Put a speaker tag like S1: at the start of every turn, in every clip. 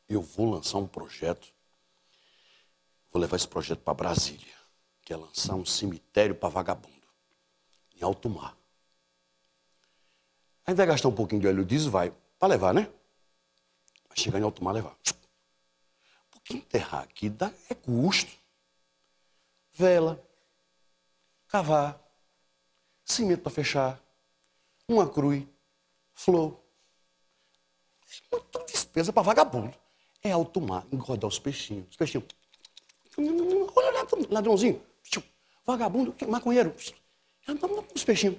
S1: eu vou lançar um projeto, vou levar esse projeto para Brasília, que é lançar um cemitério para vagabundo, em alto mar. A gente vai gastar um pouquinho de óleo diesel, vai, para levar, né? Vai chegar em alto mar, levar. Porque enterrar aqui é custo. Vela, cavar, cimento para fechar, uma cruz, flor. É tudo despesa para vagabundo. É alto mar, engordar os peixinhos. Os peixinhos. Olha, ladrãozinho. Vagabundo, maconheiro. Os peixinhos.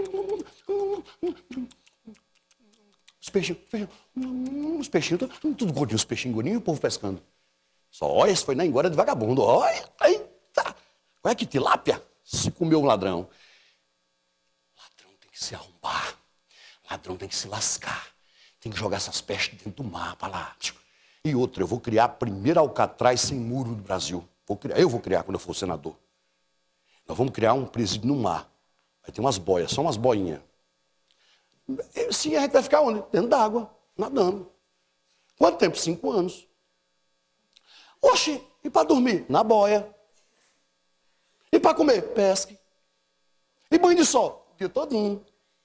S1: Os peixinhos. Os peixinhos, tudo gordinho, os peixinhos gordinhos e o povo pescando. Só olha, esse foi na engorda de vagabundo. Olha, eita. Olha que tilápia se comeu um ladrão. Ladrão tem que se arrombar. Ladrão tem que se lascar. Tem que jogar essas pestes dentro do mar, para lá. E outra, eu vou criar a primeira Alcatraz sem muro do Brasil. Eu vou criar quando eu for senador. Nós vamos criar um presídio no mar. Vai ter umas boias, só umas boinhas. Sim, a gente vai ficar onde? Dentro d'água, nadando. Quanto tempo? 5 anos. Oxi, e para dormir? Na boia. E para comer? Pesca. E banho de sol? O dia todinho.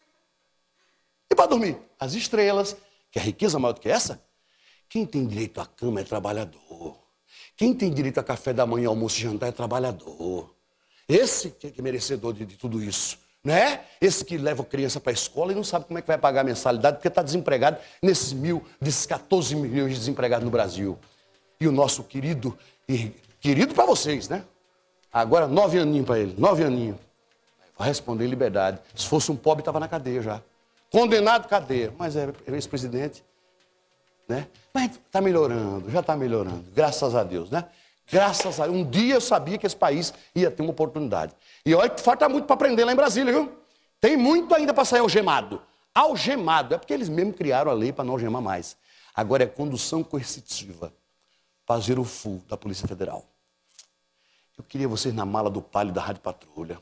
S1: E para dormir? As estrelas. Que é riqueza maior do que essa? Quem tem direito à cama é trabalhador. Quem tem direito a café da manhã, almoço e jantar é trabalhador. Esse que é merecedor de tudo isso. Né? Esse que leva a criança para a escola e não sabe como é que vai pagar a mensalidade porque está desempregado desses 14 milhões de desempregados no Brasil. E o nosso querido para vocês, né? Agora 9 aninhos para ele, 9 aninhos. Vai responder em liberdade. Se fosse um pobre, estava na cadeia já. Condenado, cadeia. Mas é ex-presidente, né? Mas está melhorando, já está melhorando. Graças a Deus, né? Graças a Deus. Um dia eu sabia que esse país ia ter uma oportunidade. E olha que falta muito para aprender lá em Brasília, viu? Tem muito ainda para sair algemado. Algemado. É porque eles mesmos criaram a lei para não algemar mais. Agora é condução coercitiva. Fazer o full da Polícia Federal. Eu queria vocês na mala do Palio da Rádio Patrulha.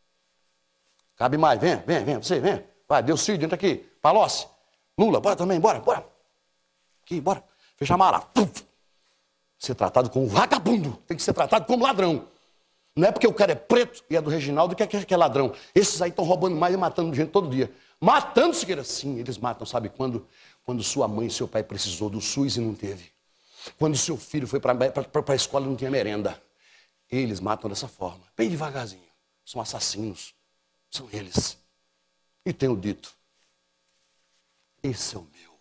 S1: Cabe mais, vem, você, vem. Vai, Delcídio, entra aqui. Palocci, Lula, bora também, bora. Aqui, bora. Fecha a mala. Puf. Ser tratado como vagabundo. Tem que ser tratado como ladrão. Não é porque o cara é preto e é do Reginaldo que é ladrão. Esses aí estão roubando mais e matando gente todo dia. Matando, Siqueira. Sim, eles matam, sabe quando? Quando sua mãe e seu pai precisou do SUS e não teve. Quando seu filho foi para a escola e não tinha merenda. Eles matam dessa forma. Bem devagarzinho. São assassinos. São eles. E tenho dito. Esse é o meu.